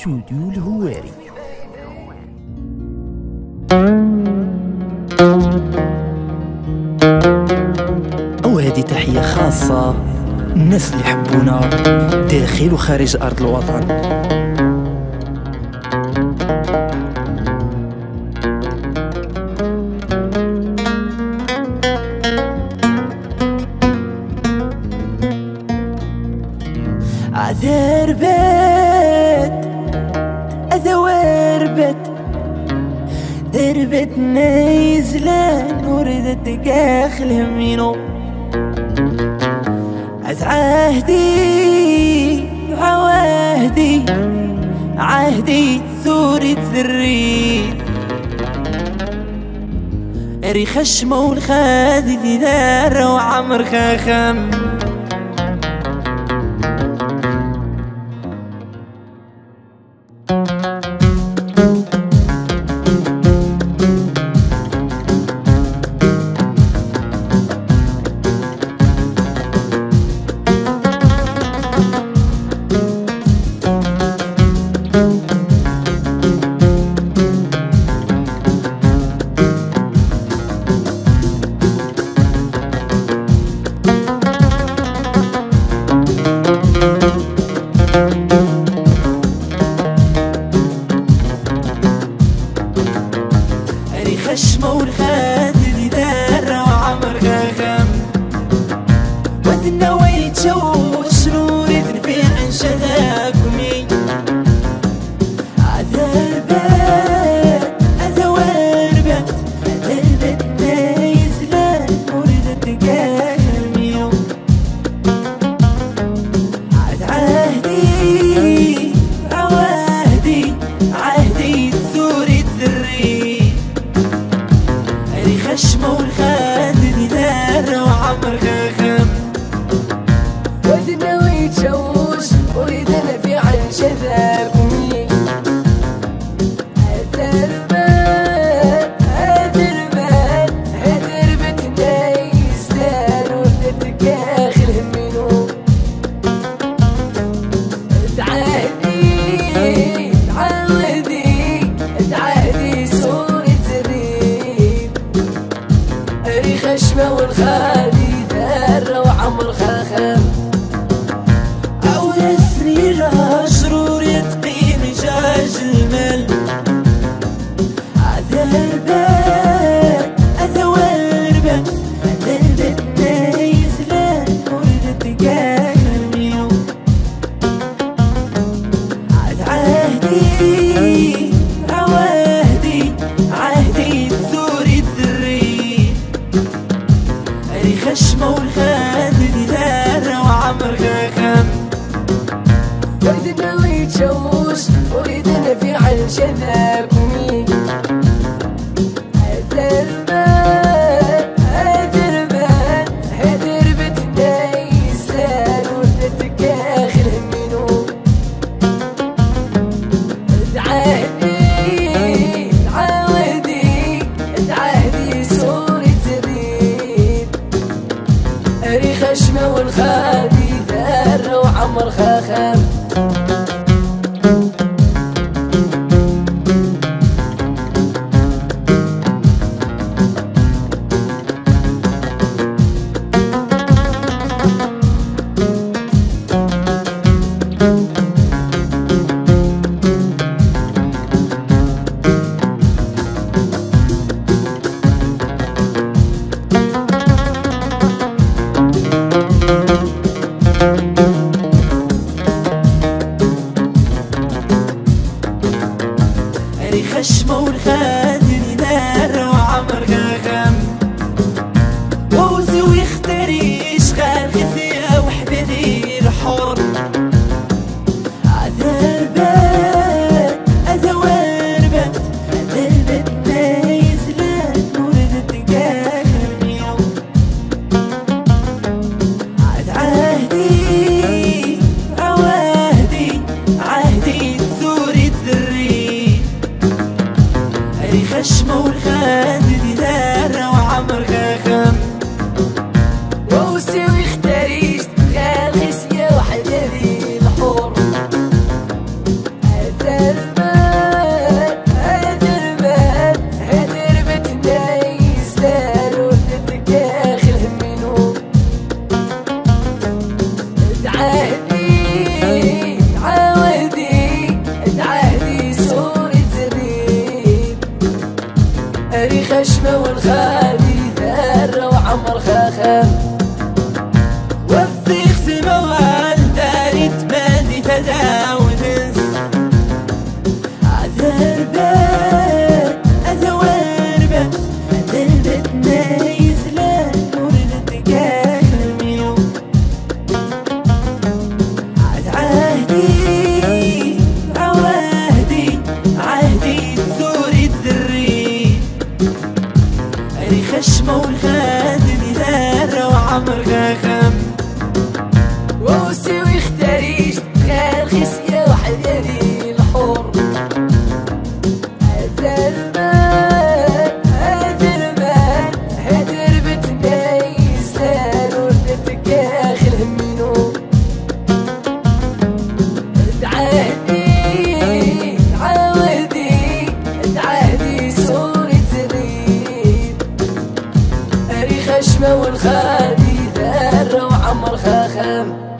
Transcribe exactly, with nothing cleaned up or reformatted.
استوديو الهواري. وهذه تحية خاصة الناس اللي يحبونا داخل وخارج أرض الوطن. عذر بيت أذواربت دربت نيزلان وردت داخل همينو عز عهدي عواهدي عهدي ثوري تذريت ري خشمه والخادي في دار وعمر خاخم خشمه والخادي دار وعمر خاخم وذنا وين تشوش نوري تنفيع انشداكمي عذربات أذواربات عذربات نايزلان وردت دقاهميو عاد عهدي عواهدي عهدي ثوري تذري خشمه والخادي دار وعمر خاخم ودنا ويتشوش وريدنا في عن شذاكمي هدربات هدربات هدربت نايزلان وردت داخل همينو تعهدي تعودي تعهدي صوري تريد ري خشمه والخالي دار وعمر خاخم أول سنيرها شرور يتقي مجاج المال عذربات أذواربات عذربات نايزلان وردت دقاهميو عاد عهدي عواهدي عهدي ثوري تذري ري خشمه والخادي دار وعمر خاخم ودنا ويتشوش وريدنا في عن شذاكمي هدربات هدربات هدربت نايزلان وردت داخل همينو تعهدي تعودي تعهدي صوري تريد ري خشمه والخادي دار وعمر خاخم ري خشمه والخادي دار وعمر خاخم ووزي ويختاريش خاخثية وحبادي الحر عذربات أذواربات عذربات نايزلان وردت دقاهميو عاد عهدي عواهدي عهدي ثوري تذري ري الأيام.